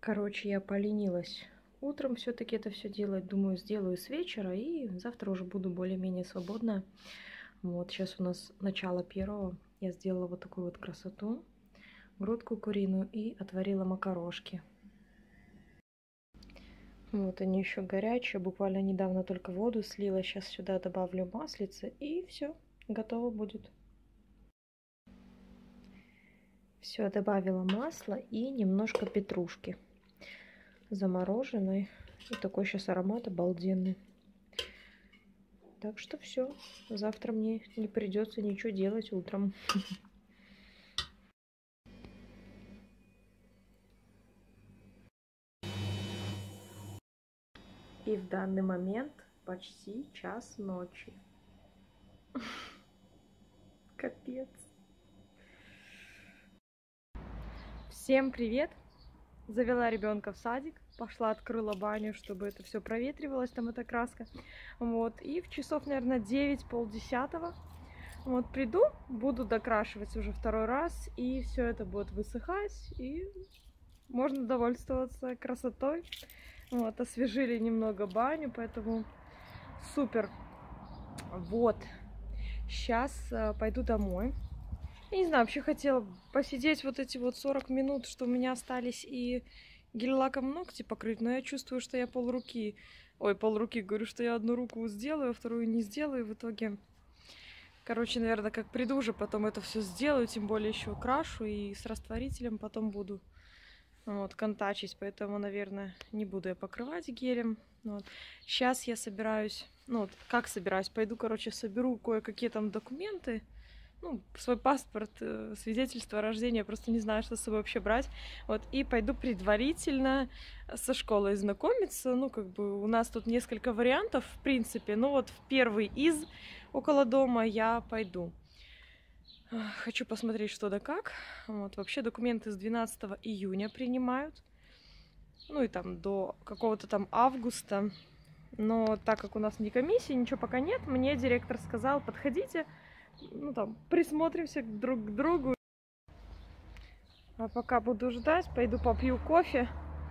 Короче, я поленилась утром все-таки это все делать. Думаю, сделаю с вечера, и завтра уже буду более-менее свободна. Вот, сейчас у нас начало первого. Я сделала вот такую вот красоту. Грудку куриную и отварила макарошки. Вот они еще горячие. Буквально недавно только воду слила. Сейчас сюда добавлю маслица, и все, готово будет. Все, добавила масло и немножко петрушки замороженной. И такой сейчас аромат обалденный. Так что все. Завтра мне не придется ничего делать утром. И в данный момент почти час ночи. Капец. Всем привет! Завела ребенка в садик, пошла открыла баню, чтобы это все проветривалось, там эта краска. Вот, и в часов, наверное, 9, полдесятого. Вот, приду, буду докрашивать уже второй раз, и все это будет высыхать, и можно довольствоваться красотой. Вот, освежили немного баню, поэтому супер. Вот, сейчас пойду домой. Я не знаю, вообще хотела посидеть вот эти вот 40 минут, что у меня остались, и гель-лаком ногти покрыть, но я чувствую, что я полруки, говорю, что я одну руку сделаю, а вторую не сделаю, и в итоге, короче, наверное, как приду уже, потом это все сделаю, тем более еще крашу, и с растворителем потом буду вот контачить, поэтому, наверное, не буду я покрывать гелем. Вот. Сейчас я собираюсь, ну вот, как собираюсь, пойду, короче, соберу кое-какие там документы, ну, свой паспорт, свидетельство о рождении, я просто не знаю, что с собой вообще брать. Вот, и пойду предварительно со школой знакомиться. Ну, как бы у нас тут несколько вариантов, в принципе. Ну, вот в первый из около дома я пойду. Хочу посмотреть, что да как. Вот, вообще документы с 12 июня принимают. Ну, и там до какого-то там августа. Но так как у нас не комиссии, ничего пока нет, мне директор сказал, подходите, ну там, присмотримся друг к другу. А пока буду ждать, пойду попью кофе.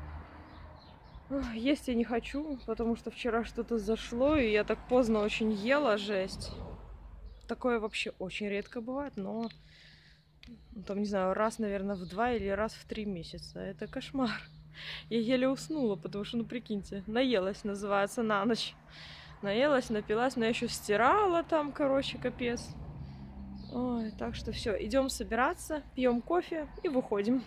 Есть я не хочу, потому что вчера что-то зашло, и я так поздно очень ела, жесть. Такое вообще очень редко бывает, но там, не знаю, раз, наверное, в 2 или раз в 3 месяца. Это кошмар. Я еле уснула, потому что, ну, прикиньте, наелась, называется, на ночь. Наелась, напилась, но я еще стирала там, короче, капец. Ой, так что все, идем собираться, пьем кофе и выходим.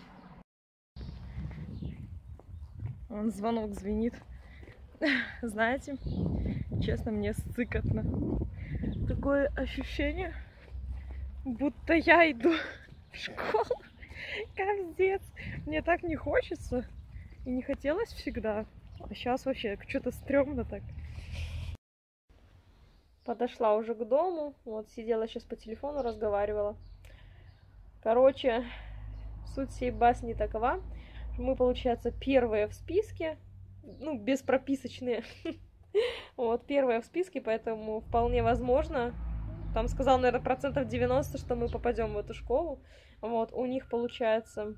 Вон звонок звенит. Знаете, честно, мне сцикотно. Такое ощущение, будто я иду в школу. Капец. Мне так не хочется. И не хотелось всегда. А сейчас вообще что-то стрёмно так. Подошла уже к дому. Вот сидела сейчас по телефону, разговаривала. Короче, суть всей басни такова. Мы, получается, первые в списке. Ну, беспрописочные. Вот, первые в списке, поэтому вполне возможно. Там сказал, наверное, 90%, что мы попадем в эту школу. Вот, у них, получается,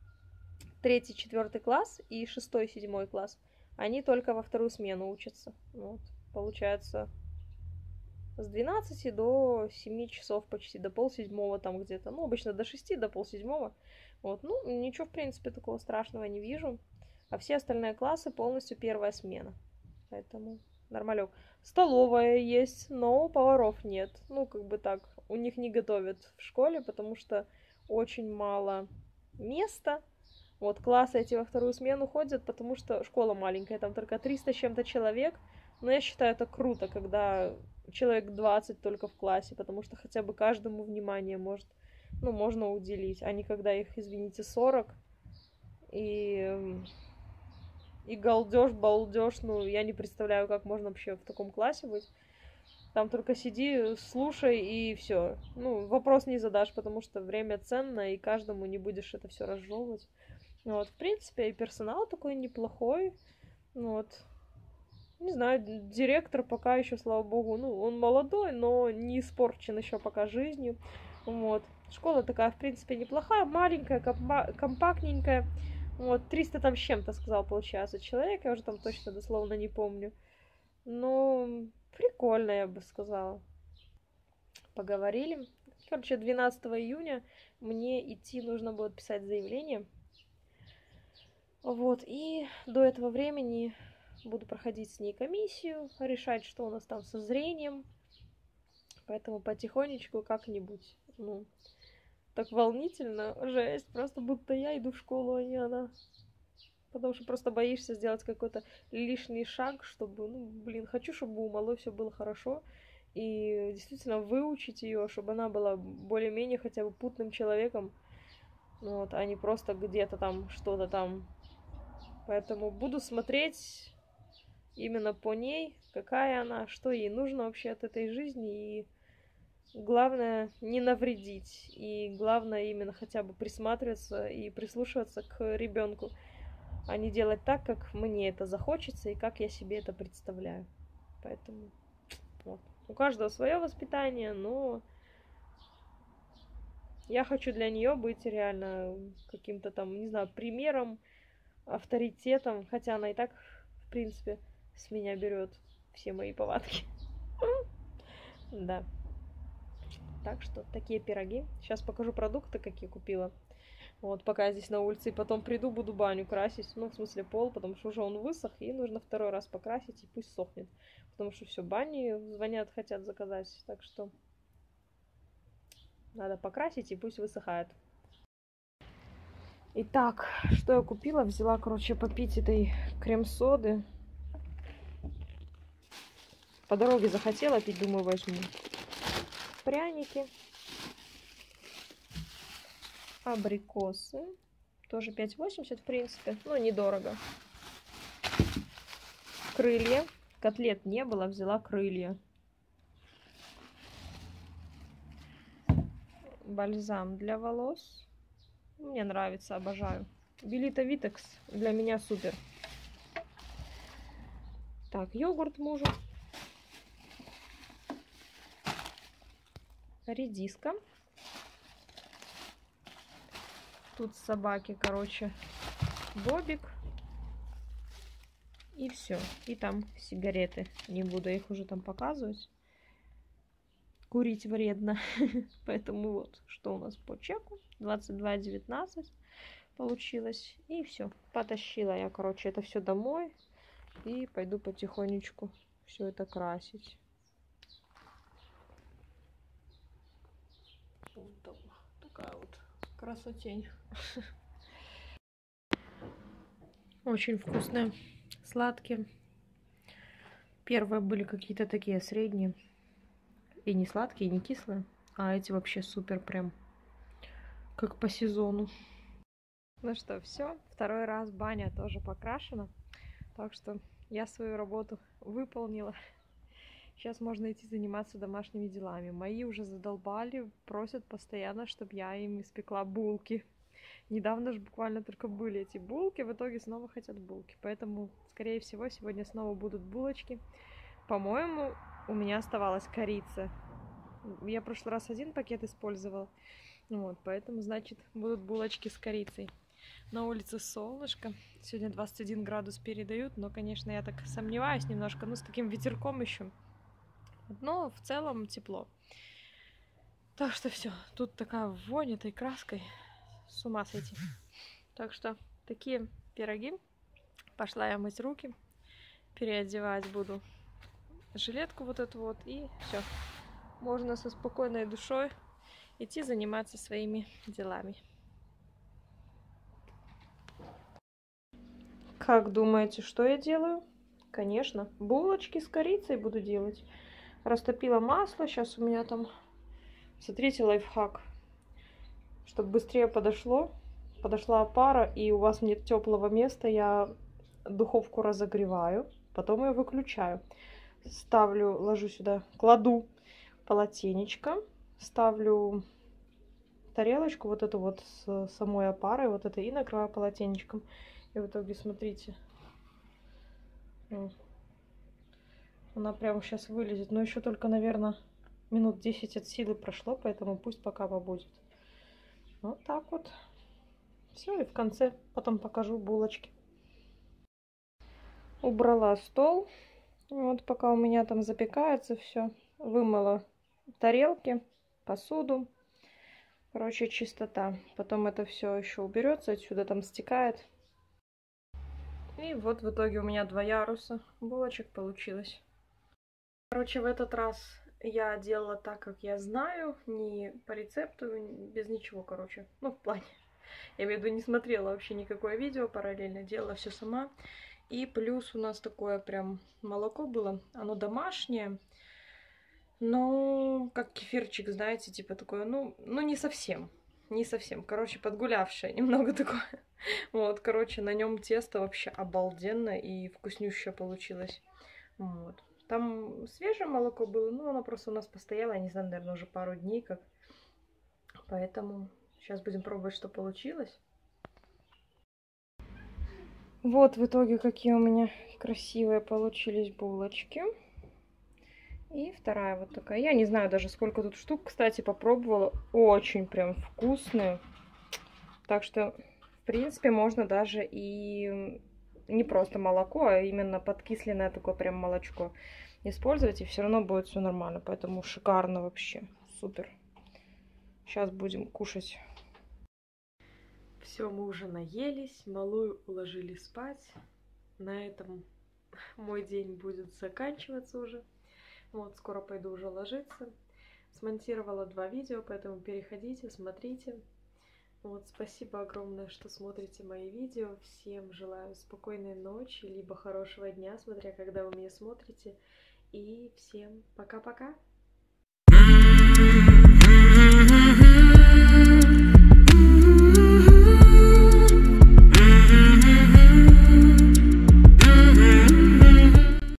3-4 класс и 6-7 класс. Они только во вторую смену учатся. Вот, получается, с 12 до 7 часов почти, до полседьмого там где-то. Ну, обычно до 6, до полседьмого. Вот, ну, ничего, в принципе, такого страшного не вижу. А все остальные классы полностью первая смена. Поэтому нормалек. Столовая есть, но поваров нет. Ну, как бы так, у них не готовят в школе, потому что очень мало места. Вот, классы эти во вторую смену ходят, потому что школа маленькая, там только 300 с чем-то человек. Но я считаю, это круто, когда человек 20 только в классе, потому что хотя бы каждому внимание можно уделить, а не когда их, извините, 40. И галдеж, балдеж, ну, я не представляю, как можно вообще в таком классе быть. Там только сиди, слушай, и все. Ну, вопрос не задашь, потому что время ценно, и каждому не будешь это все разжевывать. Вот, в принципе, и персонал такой неплохой. Вот. Не знаю, директор пока еще, слава богу, ну, он молодой, но не испорчен еще пока жизнью. Вот. Школа такая, в принципе, неплохая, маленькая, компактненькая. Вот, 300 там с чем-то сказал, получается, человек, я уже там точно дословно не помню. Ну, прикольно, я бы сказала. Поговорили. Короче, 12 июня мне идти нужно будет писать заявление. Вот, и до этого времени буду проходить с ней комиссию, решать, что у нас там со зрением. Поэтому потихонечку как-нибудь. Ну, так волнительно, жесть. Просто будто я иду в школу, а не она. Потому что просто боишься сделать какой-то лишний шаг, чтобы, ну, блин, хочу, чтобы у малой все было хорошо. И действительно выучить ее, чтобы она была более-менее хотя бы путным человеком. Ну, вот, а не просто где-то там что-то там. Поэтому буду смотреть именно по ней, какая она, что ей нужно вообще от этой жизни. И главное не навредить. И главное именно хотя бы присматриваться и прислушиваться к ребенку, а не делать так, как мне это захочется и как я себе это представляю. Поэтому вот. У каждого свое воспитание, но я хочу для нее быть реально каким-то там, не знаю, примером, авторитетом, хотя она и так, в принципе, с меня берет все мои повадки. Да. Так что такие пироги. Сейчас покажу продукты, какие купила. Вот, пока я здесь на улице, и потом приду, буду баню красить, ну, в смысле пол, потому что уже он высох, и нужно второй раз покрасить, и пусть сохнет. Потому что все, бани звонят, хотят заказать, так что надо покрасить, и пусть высыхает. Итак, что я купила? Взяла, короче, попить этой крем-соды. По дороге захотела пить, думаю, возьму. Пряники. Абрикосы. Тоже 5,80, в принципе. Ну, недорого. Крылья. Котлет не было, взяла крылья. Бальзам для волос. Мне нравится, обожаю. Белита Витекс для меня супер. Так, йогурт мужу. Редиска. Тут собаки, короче, Бобик. И все. И там сигареты. Не буду их уже там показывать. Курить вредно. Поэтому вот, что у нас по чеку. 22,19 получилось. И все. Потащила я, короче, это все домой. И пойду потихонечку все это красить. Вот такая вот красотень. Очень вкусные. Сладкие. Первые были какие-то такие средние. И не сладкие, и не кислые. А эти вообще супер прям. Как по сезону. Ну что, все. Второй раз баня тоже покрашена. Так что я свою работу выполнила. Сейчас можно идти заниматься домашними делами. Мои уже задолбали, просят постоянно, чтобы я им испекла булки. Недавно же буквально только были эти булки, в итоге снова хотят булки. Поэтому, скорее всего, сегодня снова будут булочки. По-моему, у меня оставалась корица. Я в прошлый раз один пакет использовала. Вот, поэтому, значит, будут булочки с корицей. На улице солнышко. Сегодня 21 градус передают, но, конечно, я так сомневаюсь немножко. Ну, с таким ветерком еще. Но в целом тепло. Так что все. Тут такая вонь этой краской. С ума сойти. Так что такие пироги. Пошла я мыть руки. Переодевать буду жилетку вот эту вот. И все. Можно со спокойной душой идти заниматься своими делами. Как думаете, что я делаю? Конечно, булочки с корицей буду делать. Растопила масло. Сейчас у меня там... Смотрите, лайфхак. Чтобы быстрее подошла пара, и у вас нет теплого места, я духовку разогреваю, потом ее выключаю. Ложу сюда, кладу полотенечко, ставлю тарелочку вот эту вот с самой опарой, вот это, и накрываю полотенечком. И в итоге, смотрите, она прямо сейчас вылезет. Но еще только, наверное, минут 10 от силы прошло, поэтому пусть пока побудет. Вот так вот. Все, и в конце потом покажу булочки. Убрала стол. Вот пока у меня там запекается все. Вымыла тарелки, посуду. Короче, чистота. Потом это все еще уберется, отсюда там стекает. И вот в итоге у меня 2 яруса булочек получилось. Короче, в этот раз я делала так, как я знаю, не по рецепту, без ничего, короче. Ну, в плане. Я имею в виду, не смотрела вообще никакое видео параллельно, делала все сама. И плюс у нас такое прям молоко было. Оно домашнее. Но как кефирчик, знаете, типа такое, ну не совсем. Не совсем. Короче, подгулявшее немного такое. Вот, короче, на нем тесто вообще обалденно и вкуснющее получилось. Вот. Там свежее молоко было, но оно просто у нас постояло, я не знаю, наверное, уже пару дней как. Поэтому сейчас будем пробовать, что получилось. Вот в итоге какие у меня красивые получились булочки. И вторая вот такая. Я не знаю даже, сколько тут штук, кстати, попробовала. Очень прям вкусные. Так что, в принципе, можно даже и не просто молоко, а именно подкисленное такое прям молочко использовать, и все равно будет все нормально. Поэтому шикарно вообще. Супер. Сейчас будем кушать. Все, мы уже наелись, малую уложили спать. На этом мой день будет заканчиваться уже. Вот, скоро пойду уже ложиться. Смонтировала 2 видео, поэтому переходите, смотрите. Вот, спасибо огромное, что смотрите мои видео. Всем желаю спокойной ночи, либо хорошего дня, смотря когда вы меня смотрите. И всем пока-пока!